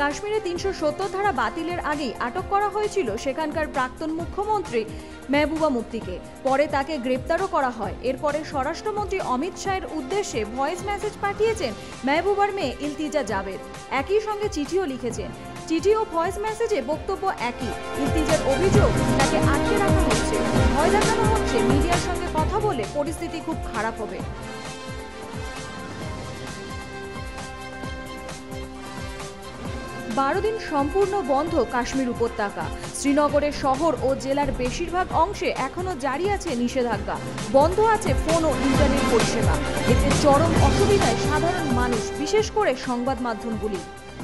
কাশ্মীরে ৩৭০ ধারা বাতিলের আগেই আটক করা হয়েছিল সেখানকার প্রাক্তন মুখ্যমন্ত্রী মেহবুবা মুফতিকে। পরে তাকে গ্রেপ্তারও করা হয়। এরপরে স্বরাষ্ট্রমন্ত্রী অমিত শাহের উদ্দেশ্যে ভয়েস মেসেজ পাঠিয়েছেন মেহবুবার মেয়ে ইলতিজা জাবেদ। একই সঙ্গে চিঠিও লিখেছেন। চিঠি ও ভয়েস মেসেজে বক্তব্য একই। ইলতিজার অভিযোগ, তাকে আটকে রাখা হচ্ছে, ভয় দেখানো হচ্ছে মিডিয়ার সঙ্গে কথা বলে পরিস্থিতি খুব খারাপ হবে। বারো দিন সম্পূর্ণ বন্ধ কাশ্মীর উপত্যকা। শ্রীনগরের শহর ও জেলার বেশিরভাগ অংশে এখনো জারি আছে নিষেধাজ্ঞা। বন্ধ আছে ফোন ও ইন্টারনেট পরিষেবা। এতে চরম অসুবিধায় সাধারণ মানুষ, বিশেষ করে সংবাদ মাধ্যমগুলি।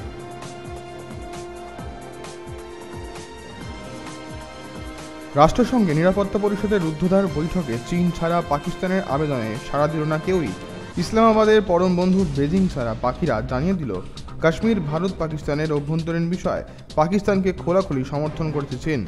রাষ্ট্রসংঘে নিরাপত্তা পরিষদের রুদ্ধদ্বার বৈঠকে চীন ছাড়া পাকিস্তানের আবেদনে সাড়া দিল না কেউই। ইসলামাবাদের পরম বন্ধু বেজিং ছাড়া বাকিরা জানিয়ে দিল, কাশ্মীর ভারত পাকিস্তানের অভ্যন্তরীণ বিষয়। পাকিস্তানকে খোলাখুলি সমর্থন করছে চীন।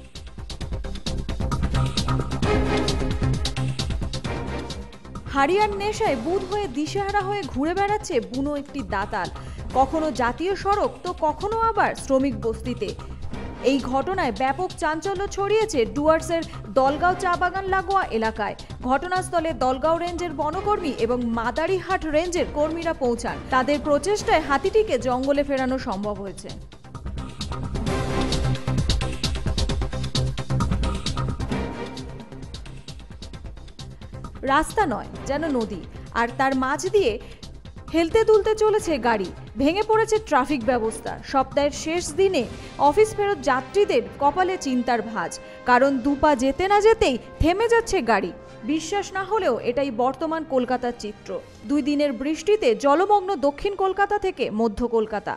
হারিয়ার নেশায় বুঁদ হয়ে দিশেহারা হয়ে ঘুরে বেড়াচ্ছে বুনো একটি দাতাল। কখনো জাতীয় সড়ক তো কখনো আবার শ্রমিক বস্তিতে। এই ঘটনায় ব্যাপক চাঞ্চল্য ছড়িয়েছে ডুয়ার্সের দলগাঁও চা বাগান লাগোয়া এলাকায়। ঘটনাস্থলে দলগাঁও রেঞ্জের বনকর্মী এবং মাদারিহাট রেঞ্জের কর্মীরা পৌঁছান। তাদের প্রচেষ্টায় হাতিটিকে জঙ্গলে ফেরানো সম্ভব হয়েছে। রাস্তা নয়, যেন নদী, আর তার মাঝ দিয়ে হেলতে দুলতে চলেছে গাড়ি। ভেঙে পড়েছে ট্রাফিক ব্যবস্থা। সপ্তাহের শেষ দিনে অফিস ফেরত যাত্রীদের কপালে চিন্তার ভাঁজ, কারণ দুপা যেতে না যেতেই থেমে যাচ্ছে গাড়ি। বিশ্বাস না হলেও এটাই বর্তমান কলকাতার চিত্র। 2 দিনের বৃষ্টিতে জলমগ্ন দক্ষিণ কলকাতা থেকে মধ্য কলকাতা।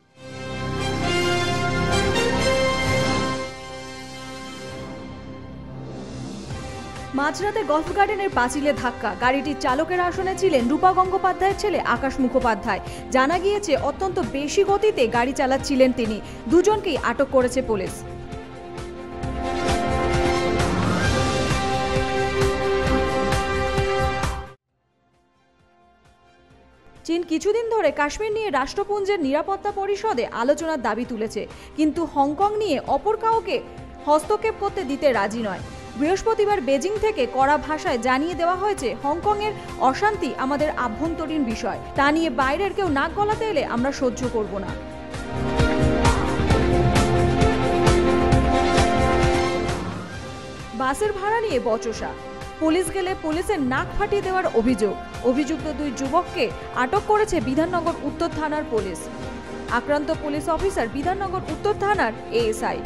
মাঝরাতে গল্ফ গার্ডেনের পাঁচিলে ধাক্কা। গাড়িটির চালকের আসনে ছিলেন রূপা গঙ্গোপাধ্যায়ের ছেলে আকাশ মুখোপাধ্যায়। জানা গিয়েছে অত্যন্ত বেশি গতিতে গাড়ি চালাচ্ছিলেন তিনি। দুজনকেই আটক করেছে পুলিশ। চীন কিছুদিন ধরে কাশ্মীর নিয়ে রাষ্ট্রপুঞ্জের নিরাপত্তা পরিষদে আলোচনার দাবি তুলেছে, কিন্তু হংকং নিয়ে অপর কাউকে হস্তক্ষেপ করতে দিতে রাজি নয়। বৃহস্পতিবার বেজিং থেকে কড়া ভাষায় জানিয়ে দেওয়া হয়েছে, হংকংয়ের অশান্তি আমাদের আভ্যন্তরীণ বিষয়। তা নিয়ে বাইরের কেউ নাক গলাতে এলে আমরা সহ্য করব না। বাসের ভাড়া নিয়ে বচসা। পুলিশ গেলে পুলিশের নাক ফাটিয়ে দেওয়ার অভিযোগ। অভিযুক্ত 2 যুবককে আটক করেছে বিধাননগর উত্তর থানার পুলিশ। আক্রান্ত পুলিশ অফিসার বিধাননগর উত্তর থানার এএসআই।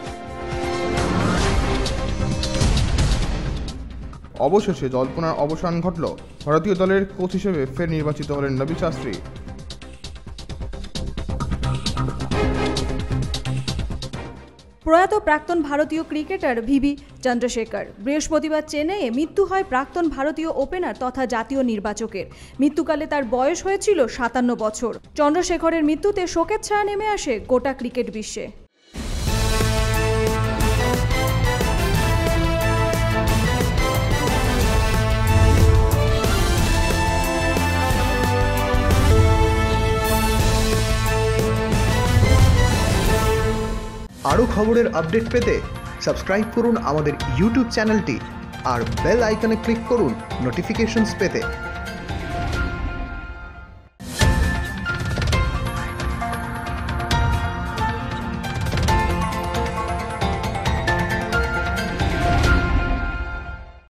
অবশেষে জল্পনার অবসান ঘটল। ভারতীয় দলের কোচ হিসেবে ফের নির্বাচিত হলেন রবি শাস্ত্রী। প্রয়াত প্রাক্তন ভারতীয় ক্রিকেটার ভিভি চন্দ্রশেখর। বৃহস্পতিবার চেন্নাইয়ে মৃত্যু হয় প্রাক্তন ভারতীয় ওপেনার তথা জাতীয় নির্বাচকের। মৃত্যুকালে তার বয়স হয়েছিল 57 বছর। চন্দ্রশেখরের মৃত্যুতে শোকের ছায়া নেমে আসে গোটা ক্রিকেট বিশ্বে। আরও খবরের আপডেট পেতে সাবস্ক্রাইব করুন আমাদের ইউটিউব চ্যানেলটি আর বেল আইকনে ক্লিক করুন নোটিফিকেশনস পেতে।